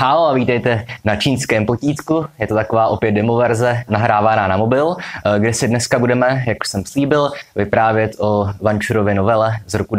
Halo a vítejte na čínském potítku. Je to taková opět demo verze nahrávaná na mobil, kde si dneska budeme, jak už jsem slíbil, vyprávět o Vančurově novele z roku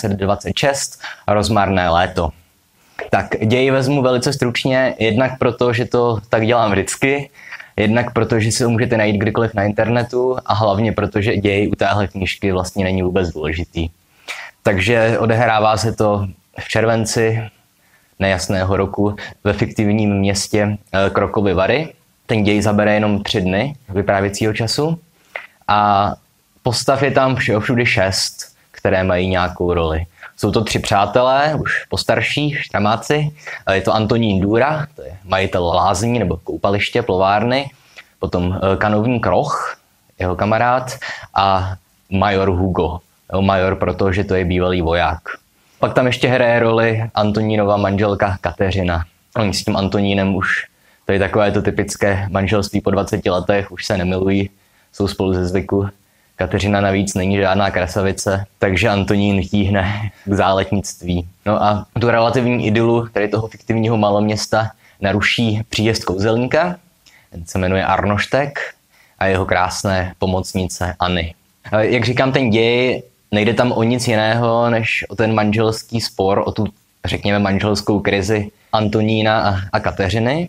1926 Rozmarné léto. Tak děj vezmu velice stručně, jednak proto, že to tak dělám vždycky, jednak proto, že si ho můžete najít kdykoliv na internetu a hlavně proto, že děj u téhle knížky vlastně není vůbec důležitý. Takže odehrává se to v červenci nejasného roku ve fiktivním městě Krokovy Vary. Ten děj zabere jenom 3 dny vyprávěcího času a postav je tam všude 6, které mají nějakou roli. Jsou to 3 přátelé, už postarší, štramáci. Je to Antonín Dura, to je majitel lázní nebo koupaliště, plovárny, potom kanovník Roch, jeho kamarád, a major Hugo. Major, protože to je bývalý voják. Pak tam ještě hraje roli Antonínova manželka Kateřina. Oni s tím Antonínem už, to je takové to typické manželství po 20 letech, už se nemilují, jsou spolu ze zvyku. Kateřina navíc není žádná krasavice, takže Antonín tíhne k záletnictví. No a tu relativní idylu tady toho fiktivního maloměsta naruší příjezd kouzelníka, ten se jmenuje Arnoštek, a jeho krásné pomocnice Anny. Jak říkám, ten děj nejde tam o nic jiného, než o ten manželský spor, o tu, řekněme, manželskou krizi Antonína a Kateřiny.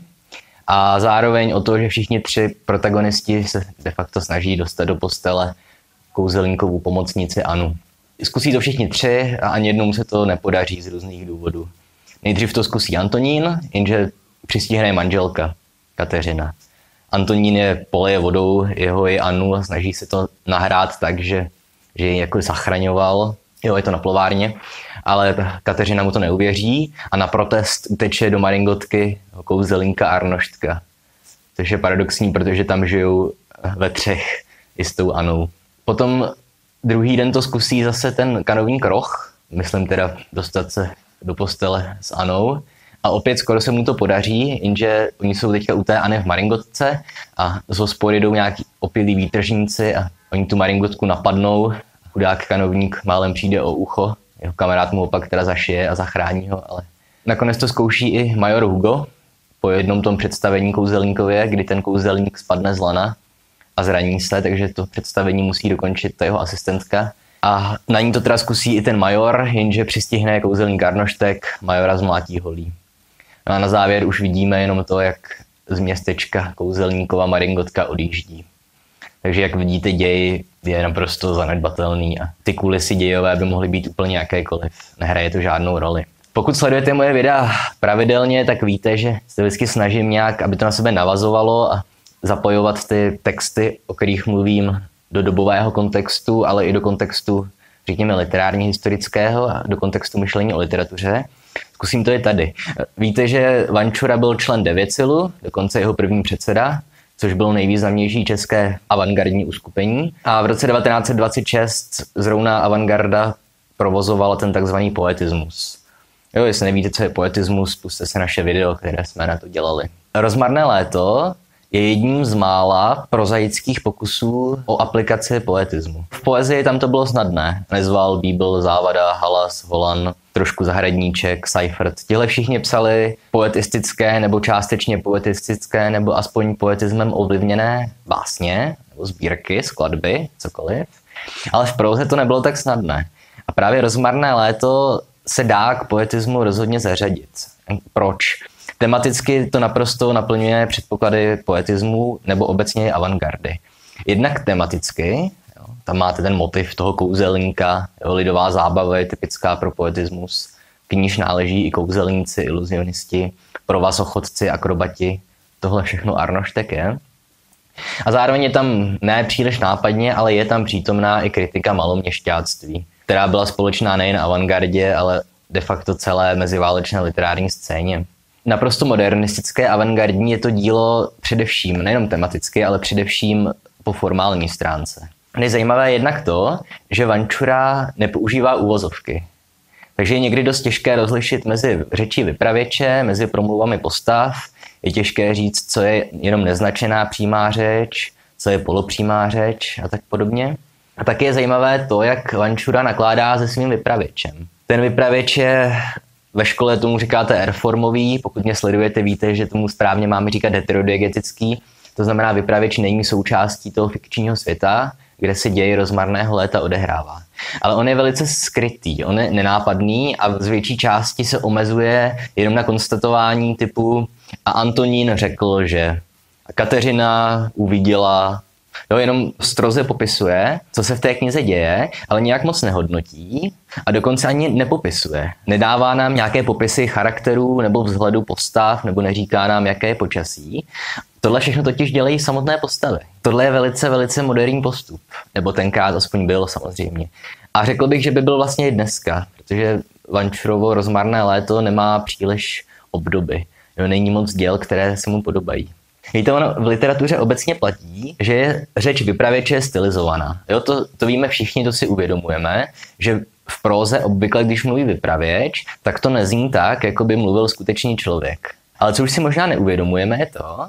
A zároveň o to, že všichni 3 protagonisti se de facto snaží dostat do postele kouzelníkovou pomocnici Anu. Zkusí to všichni 3 a ani jednomu se to nepodaří z různých důvodů. Nejdřív to zkusí Antonín, jenže přistihne manželka Kateřina. Antonín je poleje vodou, jeho i Anu, a snaží se to nahrát tak, že ji jako zachraňoval, jo, je to na plovárně, ale Kateřina mu to neuvěří a na protest uteče do maringotky kouzelníka Arnoštka. Což je paradoxní, protože tam žijou ve 3 i s tou Anou. Potom druhý den to zkusí zase ten kanovník Roch, myslím teda dostat se do postele s Anou, a opět skoro se mu to podaří, jenže oni jsou teďka u té Anny v maringotce a z hospody jdou nějaký opilí výtržníci a oni tu maringotku napadnou. Chudák kanovník málem přijde o ucho, jeho kamarád mu opak teda zašije a zachrání ho, ale nakonec to zkouší i major Hugo po jednom tom představení kouzelníkově, kdy ten kouzelník spadne z lana a zraní se, takže to představení musí dokončit ta jeho asistentka. A na ní to teda zkusí i ten major, jenže přistihne kouzelník Arnoštek, majora zmlátí holí. No a na závěr už vidíme jenom to, jak z městečka kouzelníkova maringotka odjíždí. Takže jak vidíte, děj je naprosto zanedbatelný a ty kulisy dějové by mohly být úplně jakékoliv. Nehraje to žádnou roli. Pokud sledujete moje videa pravidelně, tak víte, že se vždycky snažím nějak, aby to na sebe navazovalo a zapojovat ty texty, o kterých mluvím, do dobového kontextu, ale i do kontextu, řekněme, literárně historického a do kontextu myšlení o literatuře. Zkusím to i tady. Víte, že Vančura byl člen Devětsilu, dokonce jeho první předseda, což bylo nejvýznamnější české avantgardní uskupení. A v roce 1926 zrovna avantgarda provozovala ten takzvaný poetismus. Jo, jestli nevíte, co je poetismus, pusťte se naše video, které jsme na to dělali. Rozmarné léto je jedním z mála prozaických pokusů o aplikaci poetismu. V poezii tam to bylo snadné. Nezval, Bíbl, Závada, Halas, Holan, trošku Zahradníček, Seifert. Tihle všichni psali poetistické nebo částečně poetistické nebo aspoň poetismem ovlivněné básně nebo sbírky, skladby, cokoliv. Ale v próze to nebylo tak snadné. A právě Rozmarné léto se dá k poetismu rozhodně zařadit. Proč? Tematicky to naprosto naplňuje předpoklady poetismu nebo obecně avantgardy. Jednak tematicky, jo, tam máte ten motiv toho kouzelníka, jo, lidová zábava je typická pro poetismus, k níž náleží i kouzelníci, iluzionisti, provazochodci, akrobati, tohle všechno Arnoštek je. A zároveň je tam ne příliš nápadně, ale je tam přítomná i kritika maloměšťáctví, která byla společná nejen avantgardě, ale de facto celé meziválečné literární scéně. Naprosto modernistické avantgardní je to dílo především, nejenom tematicky, ale především po formální stránce. Je zajímavé jednak to, že Vančura nepoužívá uvozovky. Takže je někdy dost těžké rozlišit mezi řečí vypravěče, mezi promluvami postav. Je těžké říct, co je jenom neznačená přímá řeč, co je polopřímá řeč a tak podobně. A taky je zajímavé to, jak Vančura nakládá se svým vypravěčem. Ten vypravěč je Ve škole tomu říkáte R-formový, pokud mě sledujete, víte, že tomu správně máme říkat heterodiegetický, to znamená vypravěč není součástí toho fikčního světa, kde se děj rozmarného léta odehrává. Ale on je velice skrytý, on je nenápadný a z větší části se omezuje jenom na konstatování typu a Antonín řekl, že a Kateřina uviděla. Jo, jenom stroze popisuje, co se v té knize děje, ale nějak moc nehodnotí a dokonce ani nepopisuje. Nedává nám nějaké popisy charakterů nebo vzhledu postav, nebo neříká nám, jaké je počasí. Tohle všechno totiž dělají samotné postavy. Tohle je velice, velice moderní postup. Nebo tenkrát aspoň byl samozřejmě. A řekl bych, že by byl vlastně i dneska, protože Vančurovo rozmarné léto nemá příliš obdoby. Jo, není moc děl, které se mu podobají. Víte, ono v literatuře obecně platí, že je řeč vypravěče stylizovaná. Jo, to víme všichni, to si uvědomujeme, že v próze obvykle, když mluví vypravěč, tak to nezní tak, jako by mluvil skutečný člověk. Ale co už si možná neuvědomujeme, je to,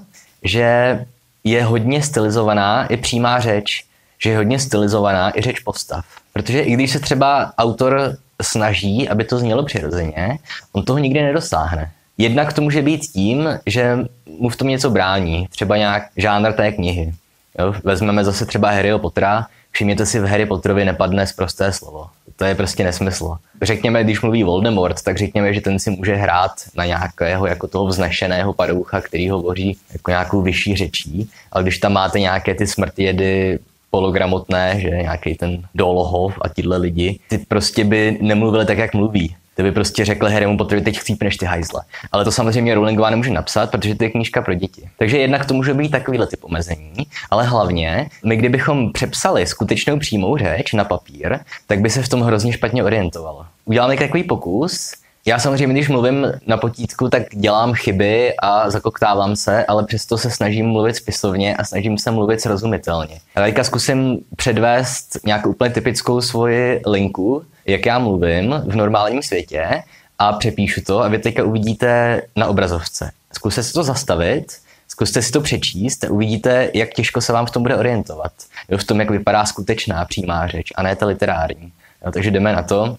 že je hodně stylizovaná i přímá řeč, že je hodně stylizovaná i řeč postav. Protože i když se třeba autor snaží, aby to znělo přirozeně, on toho nikdy nedosáhne. Jednak to může být tím, že mu v tom něco brání, třeba nějak žánr té knihy. Jo? Vezmeme zase třeba Harryho Pottera, všimněte si, v Harry Potterovi nepadne sprosté slovo. To je prostě nesmysl. Řekněme, když mluví Voldemort, tak řekněme, že ten si může hrát na nějakého jako toho vznešeného padoucha, který hovoří jako nějakou vyšší řečí, ale když tam máte nějaké ty smrtijedy pologramotné, že nějaký ten Dolohov a tyhle lidi, ty prostě by nemluvili tak, jak mluví. Ty by prostě řekl Harrymu Potterovi, teď chcípneš ty hajzle. Ale to samozřejmě Rowlingová nemůže napsat, protože to je knížka pro děti. Takže jednak to může být takovýhle typ omezení, ale hlavně, my kdybychom přepsali skutečnou přímou řeč na papír, tak by se v tom hrozně špatně orientovalo. Uděláme takový pokus. Já samozřejmě, když mluvím na potítku, tak dělám chyby a zakoktávám se, ale přesto se snažím mluvit spisovně a snažím se mluvit srozumitelně. A teďka zkusím předvést nějakou úplně typickou svoji linku, jak já mluvím v normálním světě a přepíšu to a vy teďka uvidíte na obrazovce. Zkuste si to zastavit, zkuste si to přečíst a uvidíte, jak těžko se vám v tom bude orientovat. Jo, v tom, jak vypadá skutečná přímá řeč a ne ta literární. Jo, takže jdeme na to.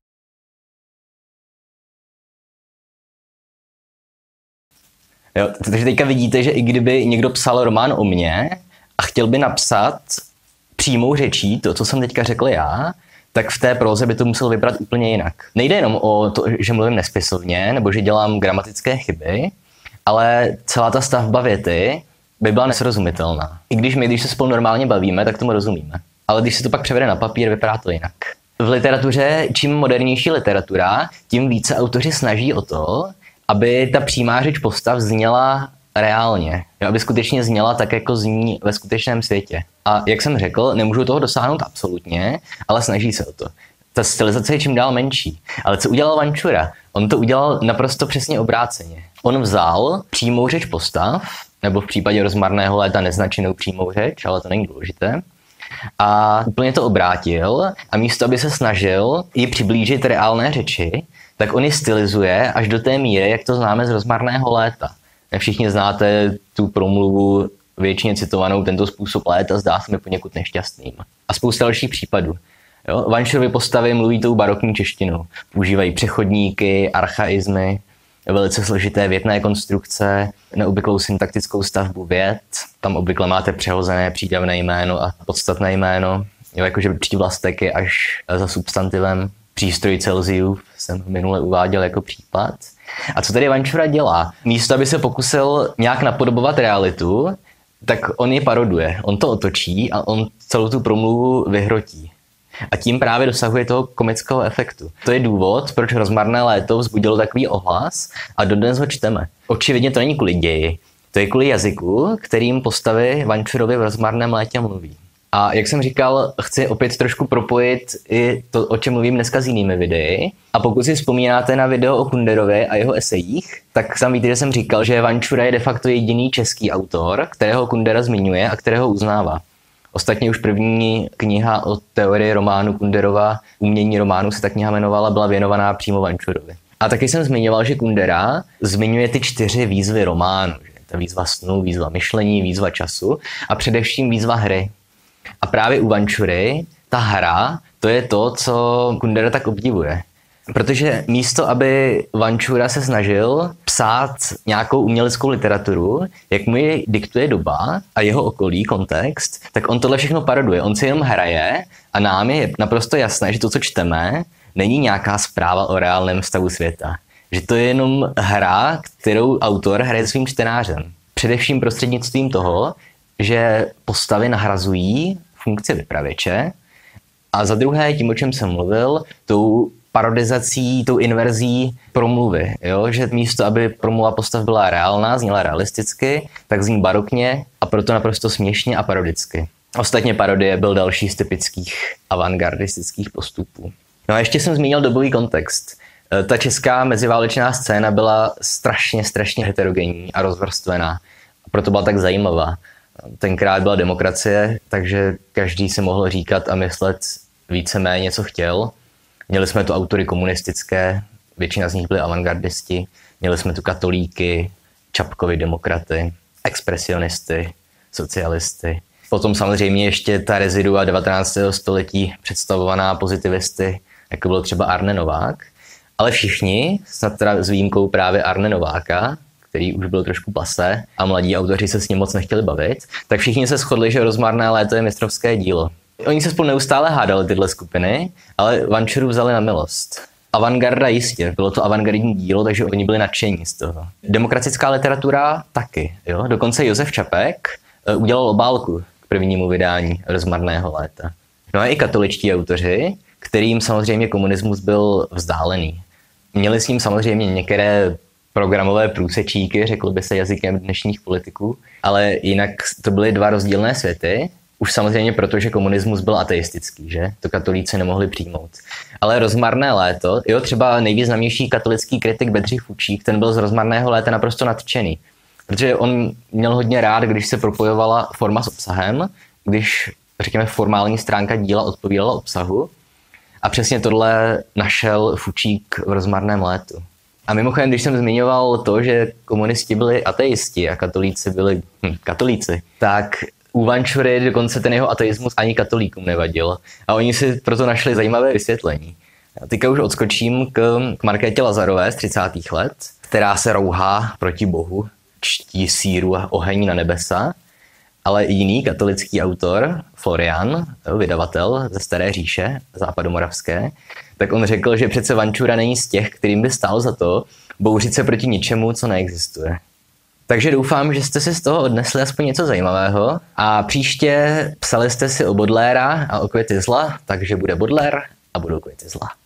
Jo, takže teďka vidíte, že i kdyby někdo psal román o mně a chtěl by napsat přímou řečí, to, co jsem teďka řekl já, tak v té próze by to muselo vypadat úplně jinak. Nejde jenom o to, že mluvím nespisovně, nebo že dělám gramatické chyby, ale celá ta stavba věty by byla nesrozumitelná. I když se spolu normálně bavíme, tak tomu rozumíme. Ale když se to pak převede na papír, vypadá to jinak. V literatuře, čím modernější literatura, tím více autoři snaží o to, aby ta přímá řeč postav zněla reálně. Jo, aby skutečně zněla tak, jako zní ve skutečném světě. A jak jsem řekl, nemůžu toho dosáhnout absolutně, ale snaží se o to. Ta stylizace je čím dál menší. Ale co udělal Vančura? On to udělal naprosto přesně obráceně. On vzal přímou řeč postav, nebo v případě rozmarného léta neznačenou přímou řeč, ale to není důležité, a úplně to obrátil a místo, aby se snažil ji přiblížit reálné řeči, tak on ji stylizuje až do té míry, jak to známe z rozmarného léta. Všichni znáte tu promluvu většině citovanou, tento způsob léta zdá se mi poněkud nešťastným. A spousta dalších případů. Vančurovy postavy mluví tou barokní češtinou. Používají přechodníky, archaizmy, velice složité větné konstrukce, neobvyklou syntaktickou stavbu vět. Tam obvykle máte přehozené přídavné jméno a podstatné jméno. Jakože přívlastek je až za substantivem. Přístroj Celsius jsem minule uváděl jako případ. A co tady Vančura dělá? Místo, aby se pokusil nějak napodobovat realitu, tak on ji paroduje. On to otočí a on celou tu promluvu vyhrotí. A tím právě dosahuje toho komického efektu. To je důvod, proč rozmarné léto vzbudilo takový ohlas a dodnes ho čteme. Očividně to není kvůli ději. To je kvůli jazyku, kterým postavy Vančurovi v rozmarném létě mluví. A jak jsem říkal, chci opět trošku propojit i to, o čem mluvím dneska s jinými videi. A pokud si vzpomínáte na video o Kunderovi a jeho esejích, tak tam víte, že jsem říkal, že Vančura je de facto jediný český autor, kterého Kundera zmiňuje a kterého uznává. Ostatně už první kniha o teorii románu Kunderova, Umění románu se ta kniha jmenovala, byla věnovaná přímo Vančurovi. A taky jsem zmiňoval, že Kundera zmiňuje ty 4 výzvy románu. Že? Ta výzva snu, výzva myšlení, výzva času a především výzva hry. A právě u Vančury ta hra, to je to, co Kundera tak obdivuje. Protože místo, aby Vančura se snažil psát nějakou uměleckou literaturu, jak mu ji diktuje doba a jeho okolí, kontext, tak on tohle všechno paroduje. On si jenom hraje a nám je naprosto jasné, že to, co čteme, není nějaká zpráva o reálném stavu světa. Že to je jenom hra, kterou autor hraje svým čtenářem. Především prostřednictvím toho, že postavy nahrazují funkci vypravěče a za druhé tím, o čem jsem mluvil, tou parodizací, tou inverzí promluvy. Jo? Že místo, aby promluva postav byla reálná, zněla realisticky, tak zní barokně a proto naprosto směšně a parodicky. Ostatně parodie byl další z typických avantgardistických postupů. No a ještě jsem zmínil dobový kontext. Ta česká meziválečná scéna byla strašně heterogenní a rozvrstvená. A proto byla tak zajímavá. Tenkrát byla demokracie, takže každý si mohl říkat a myslet víceméně, co chtěl. Měli jsme tu autory komunistické, většina z nich byli avantgardisti. Měli jsme tu katolíky, Čapkovy demokraty, expresionisty, socialisty. Potom samozřejmě ještě ta rezidua 19. století představovaná pozitivisty, jako byl třeba Arne Novák. Ale všichni, snad teda s výjimkou právě Arne Nováka, který už byl trošku pasé a mladí autoři se s ním moc nechtěli bavit, tak všichni se shodli, že Rozmarné léto je mistrovské dílo. Oni se spolu neustále hádali tyhle skupiny, ale Vančuru vzali na milost. Avantgarda jistě, bylo to avantgardní dílo, takže oni byli nadšení z toho. Demokratická literatura taky, jo? Dokonce Josef Čapek udělal obálku k prvnímu vydání Rozmarného léta. No a i katoličtí autoři, kterým samozřejmě komunismus byl vzdálený. Měli s ním samozřejmě některé programové průsečíky, řeklo by se jazykem dnešních politiků, ale jinak to byly dva rozdílné světy. Už samozřejmě proto, že komunismus byl ateistický, že? To katolíci nemohli přijmout. Ale Rozmarné léto, jo, třeba nejvýznamnější katolický kritik Bedřich Fučík, ten byl z Rozmarného léta naprosto nadšený. Protože on měl hodně rád, když se propojovala forma s obsahem, když, řekněme, formální stránka díla odpovídala obsahu. A přesně tohle našel Fučík v Rozmarném létu. A mimochodem, když jsem zmiňoval to, že komunisti byli ateisti a katolíci byli katolíci, tak u Vančury dokonce ten jeho ateismus ani katolíkům nevadil. A oni si proto našli zajímavé vysvětlení. Teďka už odskočím k Markétě Lazarové z 30. let, která se rouhá proti Bohu, čtí síru a oheň na nebesa. Ale jiný katolický autor, Florian, vydavatel ze Staré říše, západomoravské, tak on řekl, že přece Vančura není z těch, kterým by stálo za to bouřit se proti ničemu, co neexistuje. Takže doufám, že jste si z toho odnesli aspoň něco zajímavého a příště psali jste si o Baudelaira a o květy zla, takže bude Baudelaire a budou květy zla.